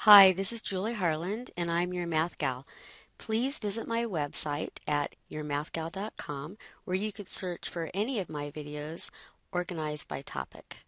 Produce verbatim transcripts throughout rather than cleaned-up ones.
Hi, this is Julie Harland, and I'm your Math Gal. Please visit my website at your math gal dot com, where you could search for any of my videos organized by topic.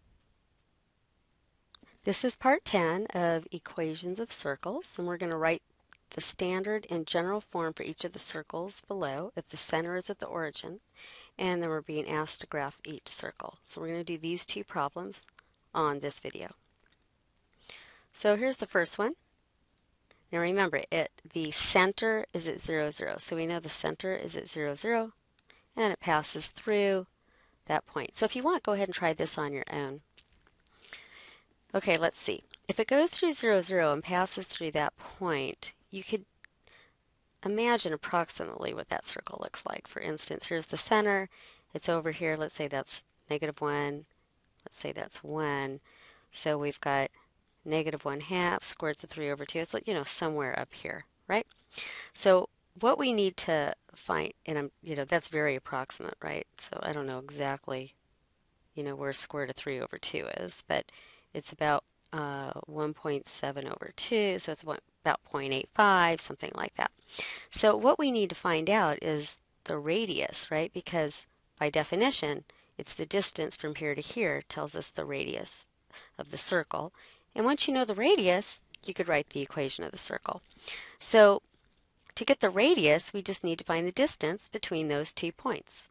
This is part ten of Equations of Circles, and we're going to write the standard and general form for each of the circles below if the center is at the origin, and then we're being asked to graph each circle. So we're going to do these two problems on this video. So here's the first one. Now remember, it the center is at zero, zero. So we know the center is at zero, zero, and it passes through that point. So if you want, go ahead and try this on your own. Okay, let's see. If it goes through zero, zero and passes through that point, you could imagine approximately what that circle looks like. For instance, here's the center. It's over here. Let's say that's negative one. Let's say that's one. So we've got negative one half square root of three over two. It's like, you know, somewhere up here, right? So what we need to find, and I'm, you know, that's very approximate, right? So I don't know exactly, you know, where square root of three over two is, but it's about uh, one point seven over two, so it's about zero point eight five, something like that. So what we need to find out is the radius, right? Because by definition, it's the distance from here to here tells us the radius of the circle. And once you know the radius, you could write the equation of the circle. So to get the radius, we just need to find the distance between those two points.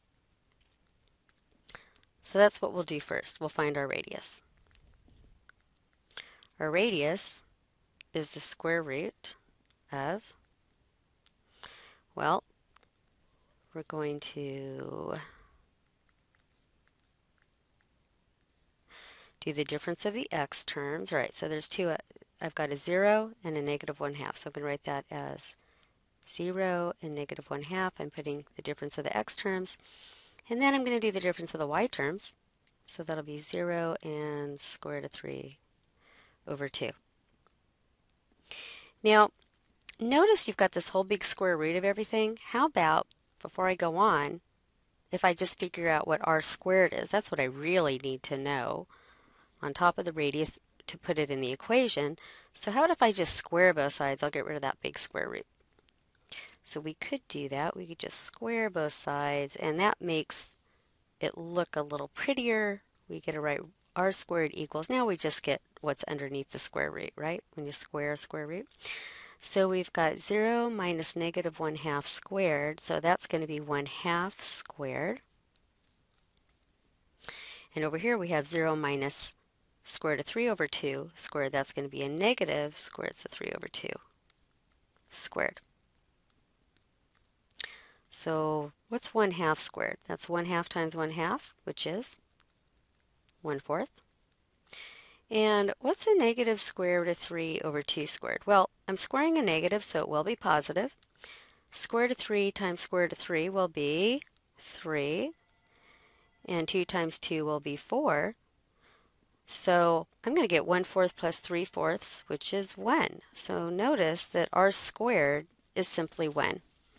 So that's what we'll do first. We'll find our radius. Our radius is the square root of, well, we're going to do the difference of the x terms. All right, so there's two. Uh, I've got a zero and a negative one half, so I'm going to write that as zero and negative one half. I'm putting the difference of the x terms. And then I'm going to do the difference of the y terms. So that'll be zero and square root of three over two. Now, notice you've got this whole big square root of everything. How about, before I go on, if I just figure out what r squared is? That's what I really need to know on top of the radius to put it in the equation. So how about if I just square both sides? I'll get rid of that big square root. So we could do that. We could just square both sides, and that makes it look a little prettier. We get to write r squared equals, now we just get what's underneath the square root, right? When you square a square root. So we've got zero minus negative one half squared, so that's going to be one half squared. And over here we have zero minus square root of three over two squared. That's going to be a negative square root of three over two squared. So what's one half squared? That's one half times one half, which is one fourth. And what's a negative square root of three over two squared? Well, I'm squaring a negative, so it will be positive. Square root of three times square root of three will be three. And two times two will be four. So I'm going to get one fourth plus three fourths, which is one. So notice that r squared is simply one.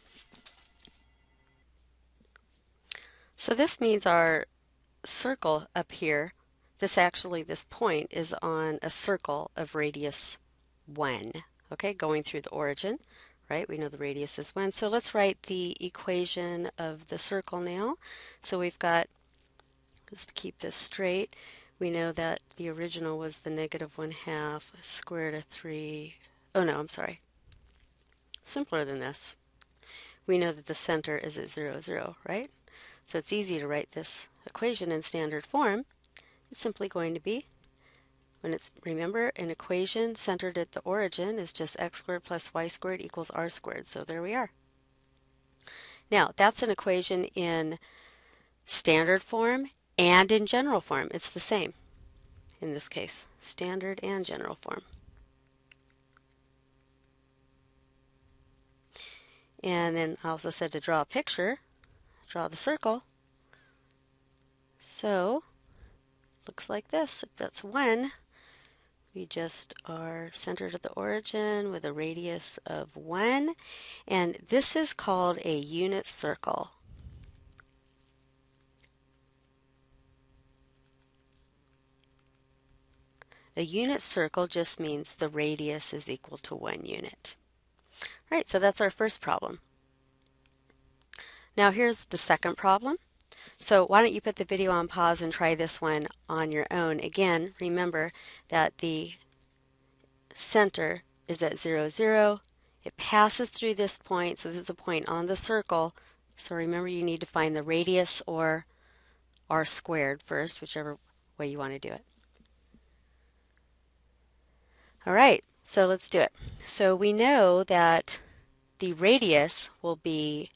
So this means our circle up here, this actually, this point is on a circle of radius one, okay, going through the origin, right? We know the radius is one. So let's write the equation of the circle now. So we've got, just to keep this straight, we know that the original was the negative one half square root of three. Oh no, I'm sorry. Simpler than this. We know that the center is at zero, zero, right? So it's easy to write this equation in standard form. It's simply going to be, when it's, remember, an equation centered at the origin is just x squared plus y squared equals r squared. So there we are. Now, that's an equation in standard form and in general form. It's the same in this case, standard and general form. And then I also said to draw a picture, draw the circle. So, looks like this. If that's one, we just are centered at the origin with a radius of one. And this is called a unit circle. A unit circle just means the radius is equal to one unit. All right, so that's our first problem. Now here's the second problem. So why don't you put the video on pause and try this one on your own. Again, remember that the center is at zero, zero. It passes through this point, so this is a point on the circle. So remember, you need to find the radius or r squared first, whichever way you want to do it. All right, so let's do it. So we know that the radius will be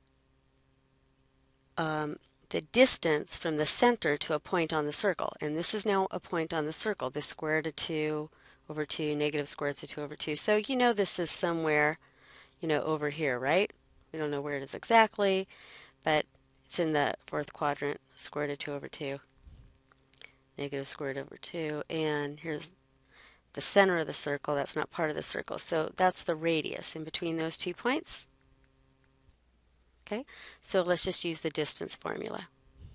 um, the distance from the center to a point on the circle. And this is now a point on the circle, the square root of two over two, negative square root of two over two. So you know this is somewhere, you know, over here, right? We don't know where it is exactly, but it's in the fourth quadrant, square root of two over two, negative square root over two, and here's the center of the circle. That's not part of the circle. So that's the radius in between those two points. Okay, so let's just use the distance formula.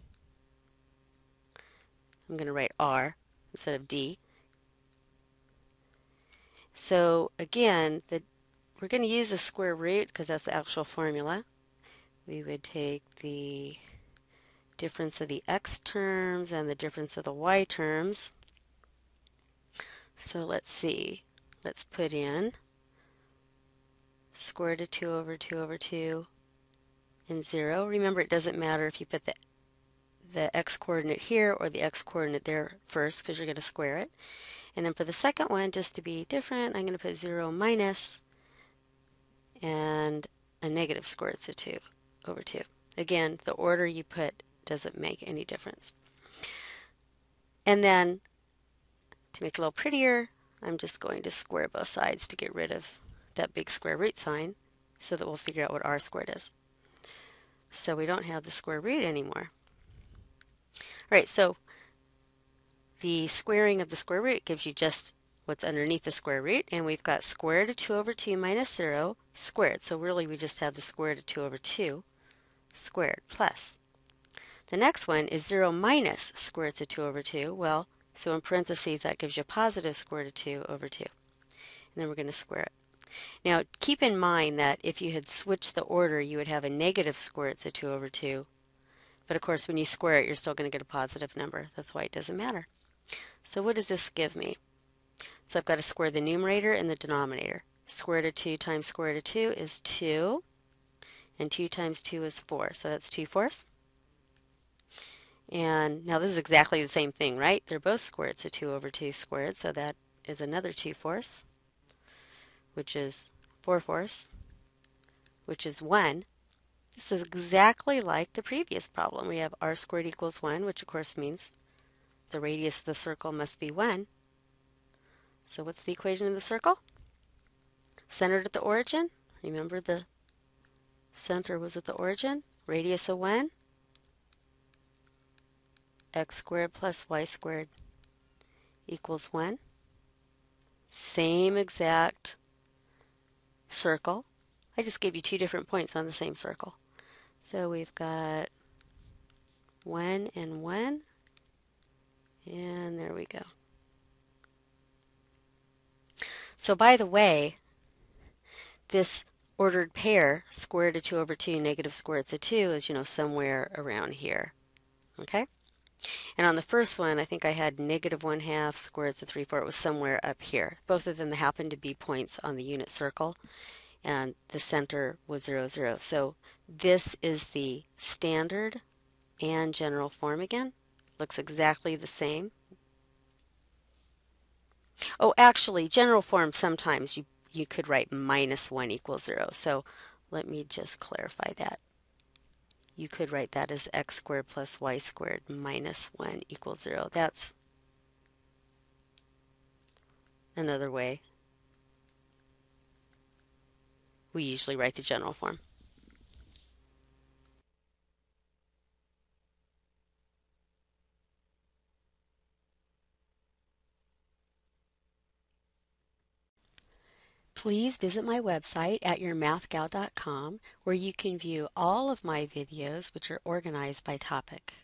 I'm going to write r instead of d. So again, the, we're going to use the square root because that's the actual formula. We would take the difference of the x terms and the difference of the y terms. So let's see. Let's put in square root of two over two over two and zero. Remember, it doesn't matter if you put the the x-coordinate here or the x-coordinate there first because you're going to square it. And then for the second one, just to be different, I'm going to put zero minus and a negative square root of two over two. Again, the order you put doesn't make any difference. And then to make it a little prettier, I'm just going to square both sides to get rid of that big square root sign so that we'll figure out what r squared is. So we don't have the square root anymore. All right, so the squaring of the square root gives you just what's underneath the square root, and we've got square root of two over two minus zero squared. So really we just have the square root of two over two squared plus. The next one is zero minus square root of two over two. Well, so in parentheses that gives you a positive square root of two over two. And then we're going to square it. Now keep in mind that if you had switched the order, you would have a negative square root of two over two. But of course, when you square it, you're still going to get a positive number. That's why it doesn't matter. So what does this give me? So I've got to square the numerator and the denominator. Square root of two times square root of two is two, and two times two is four. So that's two fourths. And now this is exactly the same thing, right? They're both square roots of two over two squared, so that is another two fourths, which is four fourths, which is one. This is exactly like the previous problem. We have r squared equals one, which of course means the radius of the circle must be one. So what's the equation of the circle? Centered at the origin. Remember the center was at the origin. Radius of one. X squared plus y squared equals one. Same exact circle. I just gave you two different points on the same circle. So we've got one and one, and there we go. So by the way, this ordered pair, square root of two over two, negative square root of two, is, you know, somewhere around here. Okay? And on the first one, I think I had negative one half, square root of three, four. It was somewhere up here. Both of them happened to be points on the unit circle, and the center was zero, zero. So this is the standard and general form again. Looks exactly the same. Oh, actually, general form, sometimes you, you could write minus one equals zero. So let me just clarify that. You could write that as x squared plus y squared minus one equals zero. That's another way we usually write the general form. Please visit my website at your math gal dot com where you can view all of my videos, which are organized by topic.